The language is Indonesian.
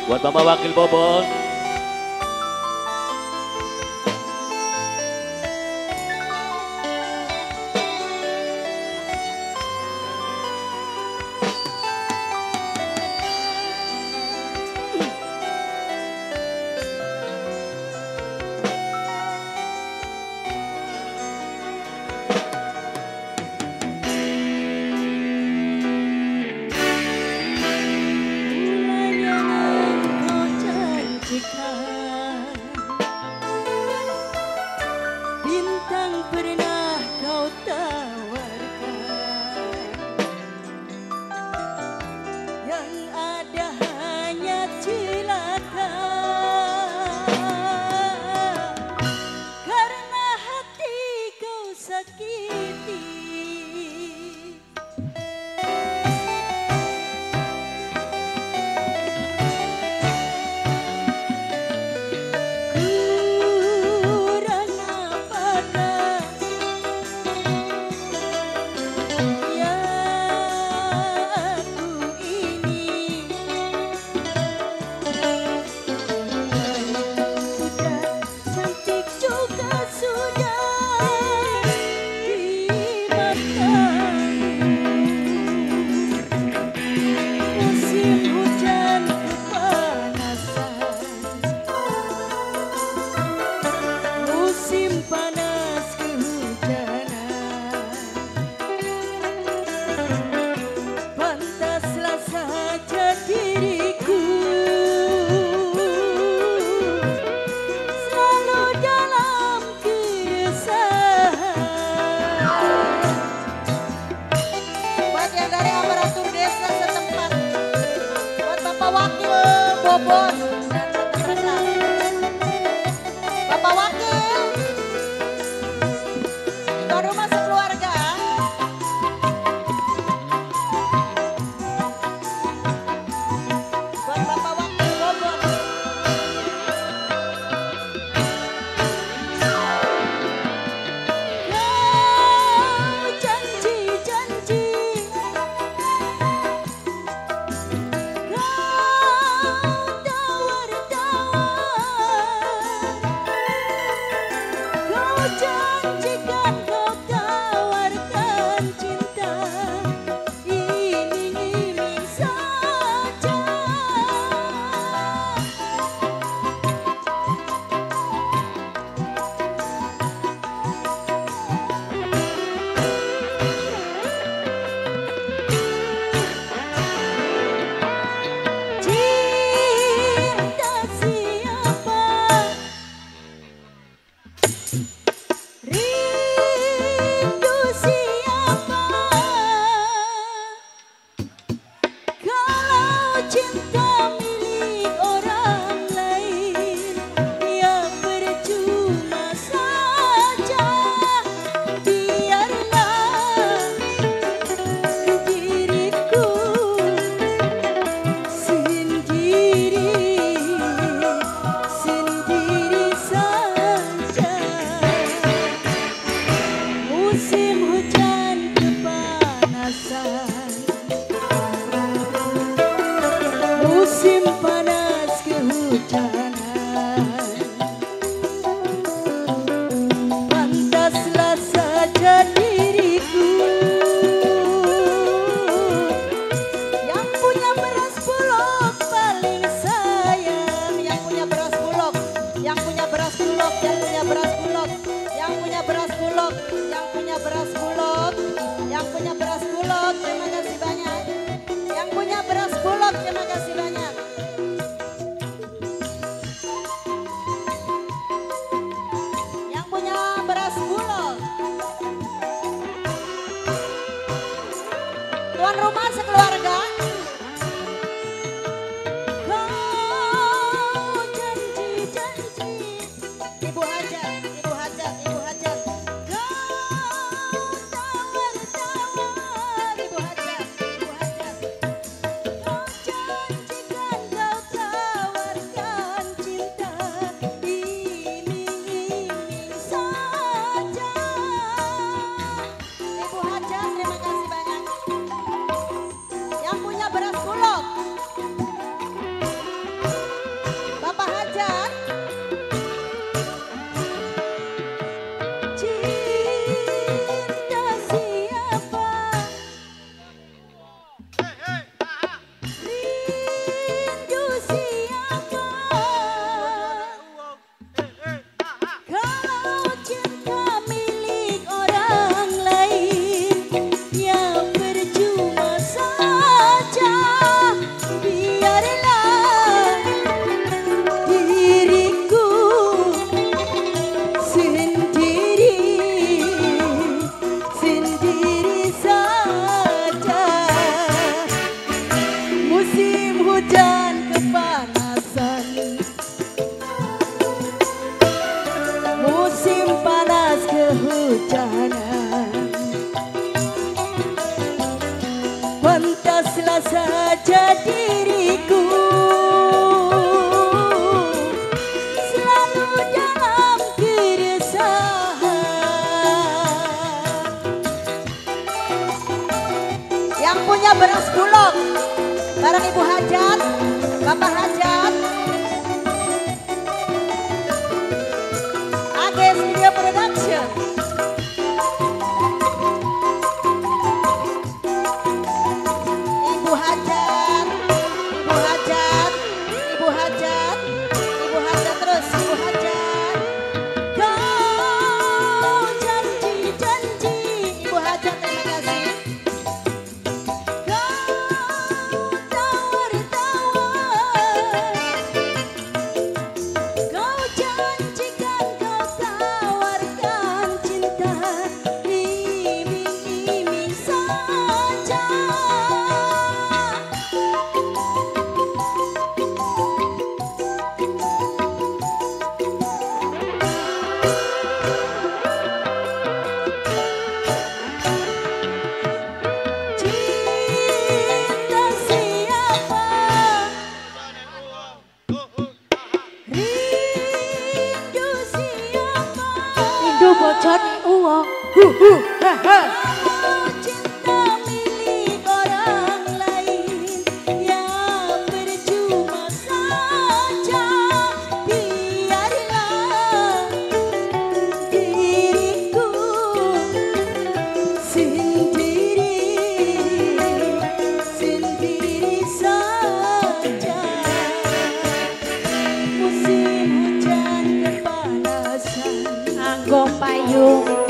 Buat Bapak Wakil Bobon. Bintang pernah kau tawarkan, yang ada hanya celaka, karena hati kau sakiti. Bobon dan Teresa. Bapak Wakil, tuan rumah sekeluarga. Buat Bapak Wakil Bobon. Kau janji-janji, janjikan kau tawarkan cinta, iming-iming saja. Cinta siapa? Rindu siapa? Kalau cinta milik orang lain, ya percuma saja. Biarlah diriku sendiri saja. Musim hujan kepanasan, musim panas kehujanan, pantaslah saja diriku yang punya beras bulog paling sayang, yang punya beras bulog, yang punya beras bulog, yang punya beras bulog, yang punya beras bulog, yang punya beras bulog, yang punya beras bulog, terima kasih banyak. Yang punya beras bulog, terima kasih banyak. Yang punya beras bulog, tuan rumah sekeluarga. Kau janji-janji, Ibu Hajat, Ibu Hajat, Ibu Hajat. Kau tawar-tawar, Ibu Hajat, Ibu Hajat. Kau janjikan kau tawarkan cinta, iming-iming saja. Ibu Hajat, terima kasih banyak. kehujanan. Pantaslah saja diriku selalu dalam keresahan. Yang punya beras bulog bareng Ibu Hajat, Bapak Hajat, AGS Video Production. Ibu Hajat, Ibu Hajat, Ibu Hajat, Ibu Hajat terus, Ibu Hajat. Kau janji-janji, Ibu Hajat terima kasih. Kau tawar-tawar, kau janjikan kau tawarkan cinta, iming-iming saja. Cinta siapa, rindu siapa, Rindu bocor nih uang. kalau cinta milik orang lain ya percuma saja. Biarlah diriku sendiri saja. Musim hujan kepanasan, Anggo payung